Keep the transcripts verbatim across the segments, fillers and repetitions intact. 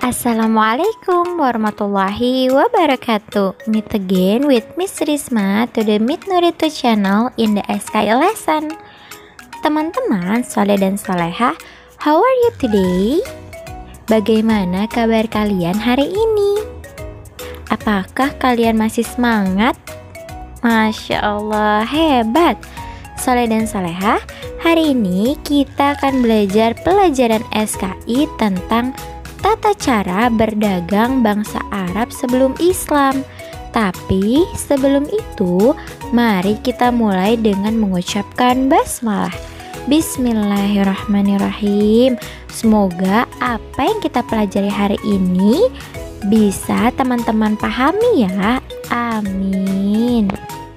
Assalamualaikum warahmatullahi wabarakatuh. Meet again with Miss Risma to the Meet Nurito channel in the S K I lesson. Teman-teman soleh dan soleha, how are you today? Bagaimana kabar kalian hari ini? Apakah kalian masih semangat? Masya Allah, hebat. Soleh dan soleha, hari ini kita akan belajar pelajaran S K I tentang tata cara berdagang bangsa Arab sebelum Islam. Tapi sebelum itu, mari kita mulai dengan mengucapkan basmalah. Bismillahirrahmanirrahim. Semoga apa yang kita pelajari hari ini bisa teman-teman pahami ya. Amin.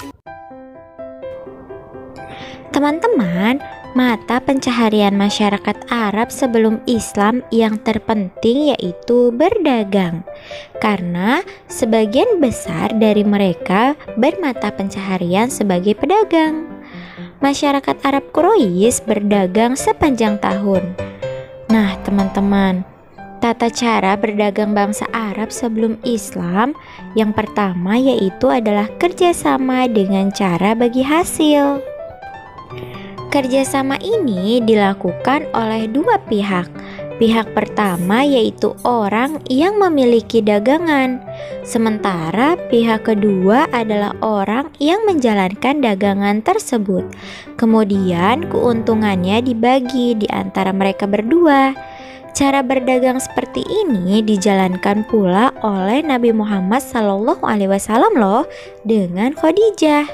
Teman-teman, mata pencaharian masyarakat Arab sebelum Islam yang terpenting yaitu berdagang. Karena sebagian besar dari mereka bermata pencaharian sebagai pedagang. Masyarakat Arab Quraisy berdagang sepanjang tahun. Nah, teman-teman, tata cara berdagang bangsa Arab sebelum Islam yang pertama yaitu adalah kerjasama dengan cara bagi hasil. Kerjasama ini dilakukan oleh dua pihak. Pihak pertama yaitu orang yang memiliki dagangan, sementara pihak kedua adalah orang yang menjalankan dagangan tersebut. Kemudian keuntungannya dibagi di antara mereka berdua. Cara berdagang seperti ini dijalankan pula oleh Nabi Muhammad shallallahu alaihi wasallam loh dengan Khadijah.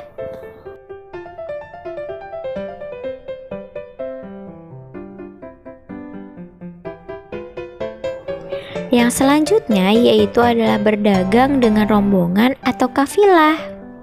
Yang selanjutnya yaitu adalah berdagang dengan rombongan atau kafilah.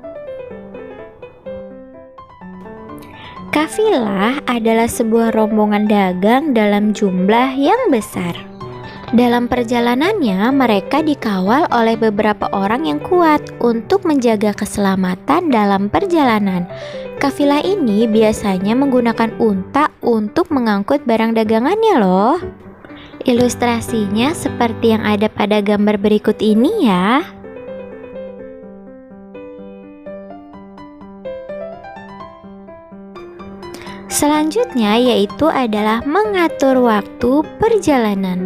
Kafilah adalah sebuah rombongan dagang dalam jumlah yang besar. Dalam perjalanannya, mereka dikawal oleh beberapa orang yang kuat untuk menjaga keselamatan dalam perjalanan. Kafilah ini biasanya menggunakan unta untuk mengangkut barang dagangannya loh. Ilustrasinya seperti yang ada pada gambar berikut ini ya. Selanjutnya yaitu adalah mengatur waktu perjalanan.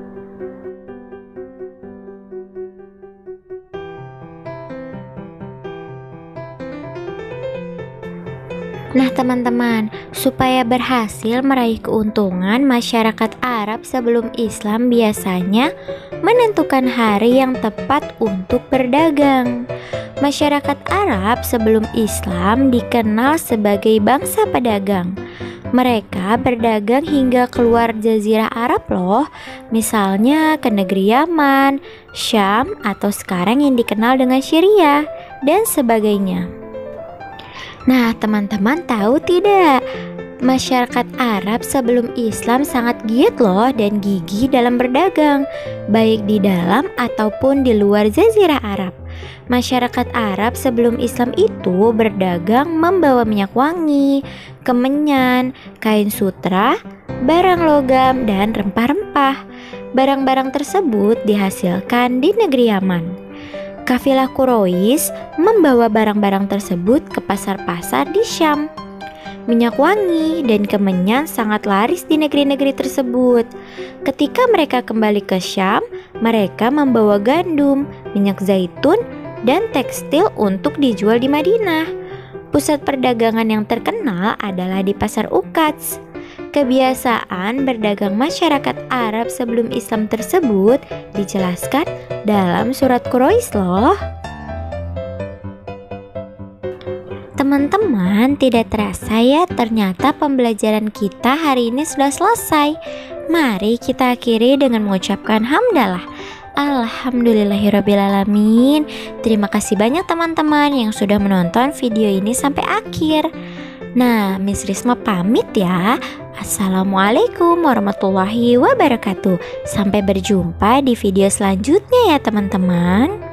Nah teman-teman, supaya berhasil meraih keuntungan, masyarakat Arab sebelum Islam biasanya menentukan hari yang tepat untuk berdagang. Masyarakat Arab sebelum Islam dikenal sebagai bangsa pedagang. Mereka berdagang hingga keluar jazirah Arab loh, misalnya ke negeri Yaman, Syam, atau sekarang yang dikenal dengan Syria, dan sebagainya. Nah, teman-teman tahu tidak? Masyarakat Arab sebelum Islam sangat giat loh dan gigih dalam berdagang, baik di dalam ataupun di luar jazirah Arab. Masyarakat Arab sebelum Islam itu berdagang membawa minyak wangi, kemenyan, kain sutra, barang logam, dan rempah-rempah. Barang-barang tersebut dihasilkan di negeri Yaman. Kafilah Quraisy membawa barang-barang tersebut ke pasar-pasar di Syam. Minyak wangi dan kemenyan sangat laris di negeri-negeri tersebut. Ketika mereka kembali ke Syam, mereka membawa gandum, minyak zaitun, dan tekstil untuk dijual di Madinah. Pusat perdagangan yang terkenal adalah di Pasar Ukats. Kebiasaan berdagang masyarakat Arab sebelum Islam tersebut dijelaskan dalam surat Quraisy loh. Teman-teman, tidak terasa ya, ternyata pembelajaran kita hari ini sudah selesai. Mari kita akhiri dengan mengucapkan hamdalah. Alhamdulillahirrabbilalamin. Terima kasih banyak teman-teman yang sudah menonton video ini sampai akhir. Nah, Miss Risma pamit ya. Assalamualaikum warahmatullahi wabarakatuh. Sampai berjumpa di video selanjutnya ya teman-teman.